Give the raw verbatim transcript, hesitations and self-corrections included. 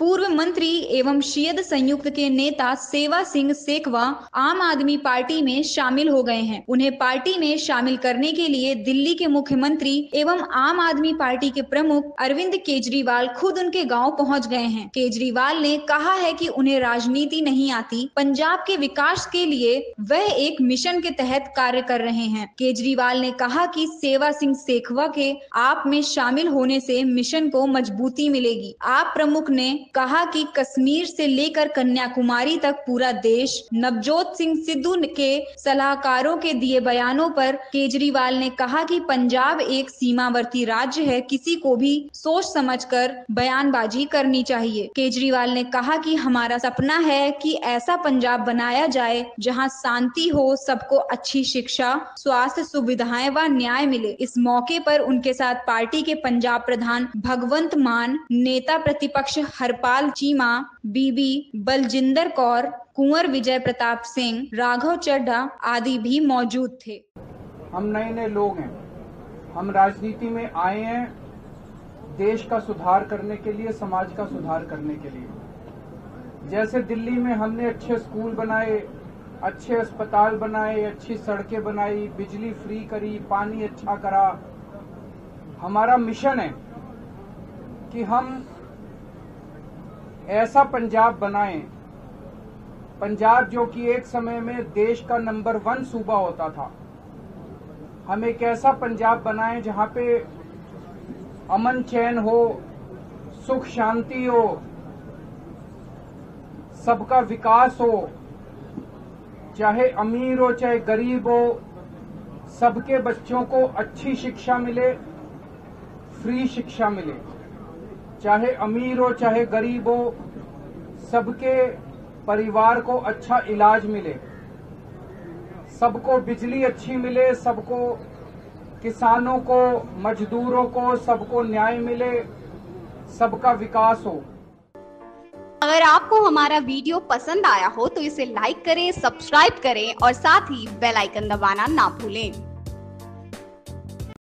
पूर्व मंत्री एवं शियद संयुक्त के नेता सेवा सिंह सेखवा आम आदमी पार्टी में शामिल हो गए हैं। उन्हें पार्टी में शामिल करने के लिए दिल्ली के मुख्यमंत्री एवं आम आदमी पार्टी के प्रमुख अरविंद केजरीवाल खुद उनके गांव पहुंच गए हैं। केजरीवाल ने कहा है कि उन्हें राजनीति नहीं आती, पंजाब के विकास के लिए वह एक मिशन के तहत कार्य कर रहे हैं। केजरीवाल ने कहा कि सेवा सिंह सेखवा के आप में शामिल होने से मिशन को मजबूती मिलेगी। आप प्रमुख ने कहा कि कश्मीर से लेकर कन्याकुमारी तक पूरा देश नवजोत सिंह सिद्धू के सलाहकारों के दिए बयानों पर केजरीवाल ने कहा कि पंजाब एक सीमावर्ती राज्य है, किसी को भी सोच समझकर बयानबाजी करनी चाहिए। केजरीवाल ने कहा कि हमारा सपना है कि ऐसा पंजाब बनाया जाए जहां शांति हो, सबको अच्छी शिक्षा, स्वास्थ्य सुविधाएं व न्याय मिले। इस मौके पर उनके साथ पार्टी के पंजाब प्रधान भगवंत मान, नेता प्रतिपक्ष हरपाल चीमा, बीबी बलजिंदर कौर, कुंवर विजय प्रताप सिंह, राघव चड्ढा आदि भी मौजूद थे। हम नए नए लोग हैं, हम राजनीति में आए हैं देश का सुधार करने के लिए, समाज का सुधार करने के लिए। जैसे दिल्ली में हमने अच्छे स्कूल बनाए, अच्छे अस्पताल बनाए, अच्छी सड़कें बनाई, बिजली फ्री करी, पानी अच्छा करा। हमारा मिशन है कि हम ऐसा पंजाब बनाएं, पंजाब जो कि एक समय में देश का नंबर वन सूबा होता था। हम एक ऐसा पंजाब बनाएं जहां पे अमन चैन हो, सुख शांति हो, सबका विकास हो, चाहे अमीर हो चाहे गरीब हो, सबके बच्चों को अच्छी शिक्षा मिले, फ्री शिक्षा मिले। चाहे अमीर हो चाहे गरीब हो, सबके परिवार को अच्छा इलाज मिले, सबको बिजली अच्छी मिले, सबको, किसानों को, मजदूरों को, सबको न्याय मिले, सबका विकास हो। अगर आपको हमारा वीडियो पसंद आया हो तो इसे लाइक करें, सब्सक्राइब करें और साथ ही बेल आइकन दबाना ना भूलें।